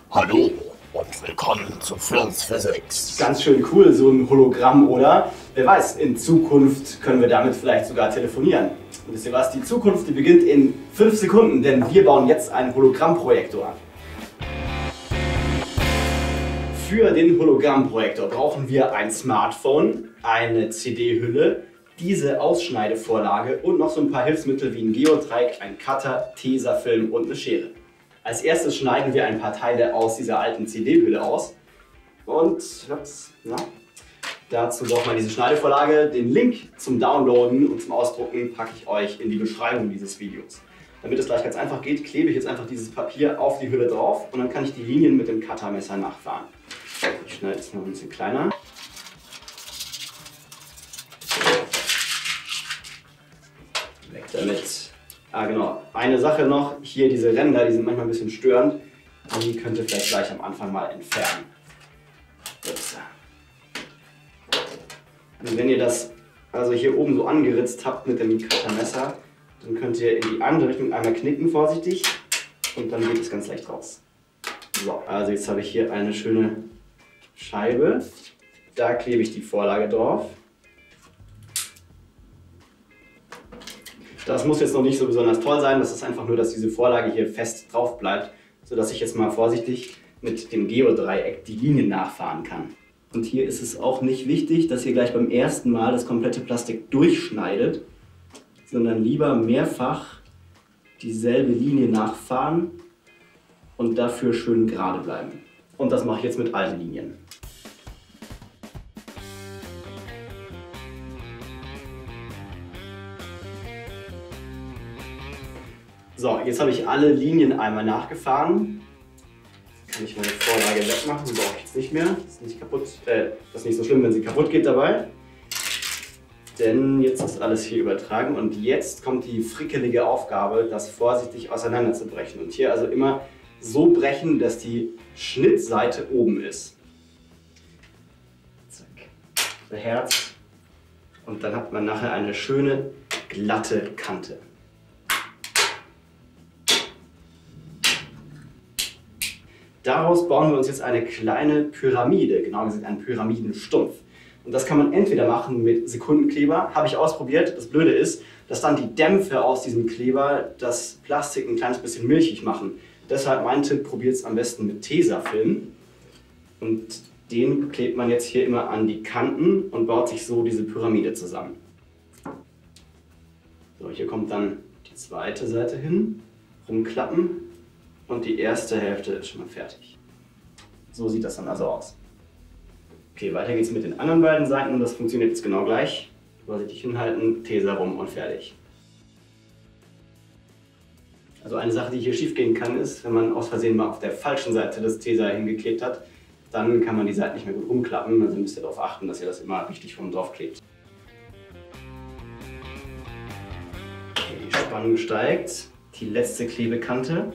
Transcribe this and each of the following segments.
Hallo und willkommen zu Flo's Physics. Ganz schön cool, so ein Hologramm, oder? Wer weiß, in Zukunft können wir damit vielleicht sogar telefonieren. Und wisst ihr was? Die Zukunft, die beginnt in 5 Sekunden, denn wir bauen jetzt einen Hologrammprojektor. Für den Hologrammprojektor brauchen wir ein Smartphone, eine CD-Hülle, diese Ausschneidevorlage und noch so ein paar Hilfsmittel wie ein Geodreieck, ein Cutter, Tesafilm und eine Schere. Als erstes schneiden wir ein paar Teile aus dieser alten CD-Hülle aus. Und dazu braucht man diese Schneidevorlage. Den Link zum Downloaden und zum Ausdrucken packe ich euch in die Beschreibung dieses Videos. Damit es gleich ganz einfach geht, klebe ich jetzt einfach dieses Papier auf die Hülle drauf und dann kann ich die Linien mit dem Cuttermesser nachfahren. Ich schneide es noch ein bisschen kleiner. Weg damit. Genau, eine Sache noch, hier diese Ränder, die sind manchmal ein bisschen störend. Die könnt ihr vielleicht gleich am Anfang mal entfernen. Ups. Und wenn ihr das also hier oben so angeritzt habt mit dem Cuttermesser, dann könnt ihr in die andere Richtung einmal knicken, vorsichtig, und dann geht es ganz leicht raus. So, also jetzt habe ich hier eine schöne Scheibe. Da klebe ich die Vorlage drauf. Das muss jetzt noch nicht so besonders toll sein, das ist einfach nur, dass diese Vorlage hier fest drauf bleibt, sodass ich jetzt mal vorsichtig mit dem Geodreieck die Linien nachfahren kann. Und hier ist es auch nicht wichtig, dass ihr gleich beim ersten Mal das komplette Plastik durchschneidet, sondern lieber mehrfach dieselbe Linie nachfahren und dafür schön gerade bleiben. Und das mache ich jetzt mit allen Linien. So, jetzt habe ich alle Linien einmal nachgefahren. Kann ich meine Vorlage wegmachen, die brauche ich jetzt nicht mehr. Das ist nicht kaputt, das ist nicht so schlimm, wenn sie kaputt geht dabei. Denn jetzt ist alles hier übertragen und jetzt kommt die frickelige Aufgabe, das vorsichtig auseinanderzubrechen. Und hier also immer so brechen, dass die Schnittseite oben ist. Zack. Herz. Und dann hat man nachher eine schöne, glatte Kante. Daraus bauen wir uns jetzt eine kleine Pyramide, genau gesagt einen Pyramidenstumpf. Und das kann man entweder machen mit Sekundenkleber, habe ich ausprobiert. Das Blöde ist, dass dann die Dämpfe aus diesem Kleber das Plastik ein kleines bisschen milchig machen. Deshalb mein Tipp, probiert es am besten mit Tesafilm. Und den klebt man jetzt hier immer an die Kanten und baut sich so diese Pyramide zusammen. So, hier kommt dann die zweite Seite hin, rumklappen. Und die erste Hälfte ist schon mal fertig. So sieht das dann also aus. Okay, weiter geht's mit den anderen beiden Seiten und das funktioniert jetzt genau gleich. Vorsichtig hinhalten, Tesa rum und fertig. Also eine Sache, die hier schief gehen kann, ist, wenn man aus Versehen mal auf der falschen Seite des Tesa hingeklebt hat, dann kann man die Seite nicht mehr gut rumklappen. Also müsst ihr darauf achten, dass ihr das immer richtig rum drauf klebt. Okay, die Spannung steigt. Die letzte Klebekante.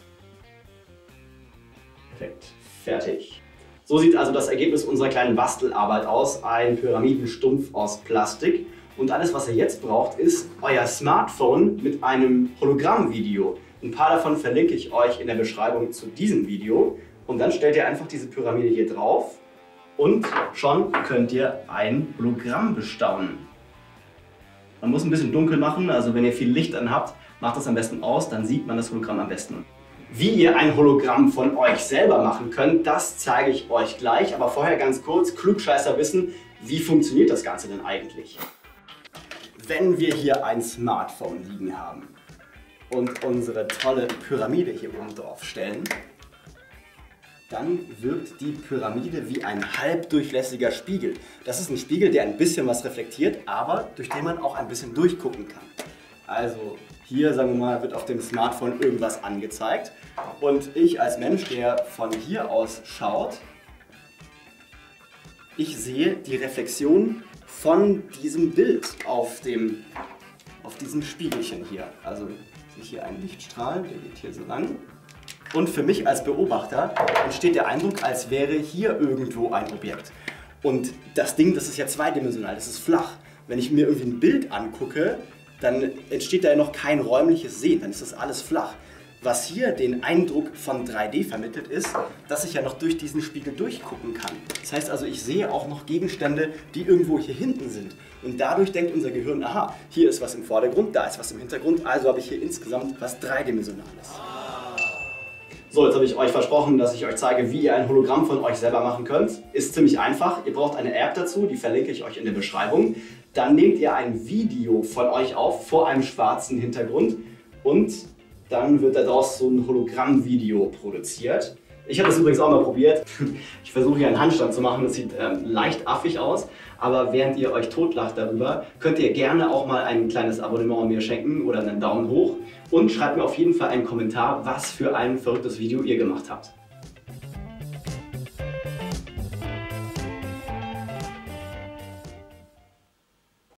Perfekt, fertig. So sieht also das Ergebnis unserer kleinen Bastelarbeit aus. Ein Pyramidenstumpf aus Plastik. Und alles, was ihr jetzt braucht, ist euer Smartphone mit einem Hologrammvideo. Ein paar davon verlinke ich euch in der Beschreibung zu diesem Video. Und dann stellt ihr einfach diese Pyramide hier drauf und schon könnt ihr ein Hologramm bestaunen. Man muss ein bisschen dunkel machen, also wenn ihr viel Licht an habt, macht das am besten aus, dann sieht man das Hologramm am besten. Wie ihr ein Hologramm von euch selber machen könnt, das zeige ich euch gleich. Aber vorher ganz kurz, Klugscheißer wissen, wie funktioniert das Ganze denn eigentlich? Wenn wir hier ein Smartphone liegen haben und unsere tolle Pyramide hier oben drauf stellen, dann wirkt die Pyramide wie ein halbdurchlässiger Spiegel. Das ist ein Spiegel, der ein bisschen was reflektiert, aber durch den man auch ein bisschen durchgucken kann. Also hier, sagen wir mal, wird auf dem Smartphone irgendwas angezeigt und ich als Mensch, der von hier aus schaut, ich sehe die Reflexion von diesem Bild auf diesem Spiegelchen hier. Also ich sehe hier einen Lichtstrahl, der geht hier so lang. Und für mich als Beobachter entsteht der Eindruck, als wäre hier irgendwo ein Objekt. Und das Ding, das ist ja zweidimensional, das ist flach. Wenn ich mir irgendwie ein Bild angucke, dann entsteht da ja noch kein räumliches Sehen, dann ist das alles flach. Was hier den Eindruck von 3D vermittelt ist, dass ich ja noch durch diesen Spiegel durchgucken kann. Das heißt also, ich sehe auch noch Gegenstände, die irgendwo hier hinten sind. Und dadurch denkt unser Gehirn, aha, hier ist was im Vordergrund, da ist was im Hintergrund, also habe ich hier insgesamt was Dreidimensionales. So, jetzt habe ich euch versprochen, dass ich euch zeige, wie ihr ein Hologramm von euch selber machen könnt. Ist ziemlich einfach. Ihr braucht eine App dazu, die verlinke ich euch in der Beschreibung. Dann nehmt ihr ein Video von euch auf vor einem schwarzen Hintergrund und dann wird daraus so ein Hologramm-Video produziert. Ich habe das übrigens auch mal probiert. Ich versuche hier einen Handstand zu machen, das sieht leicht affig aus. Aber während ihr euch totlacht darüber, könnt ihr gerne auch mal ein kleines Abonnement mir schenken oder einen Daumen hoch. Und schreibt mir auf jeden Fall einen Kommentar, was für ein verrücktes Video ihr gemacht habt.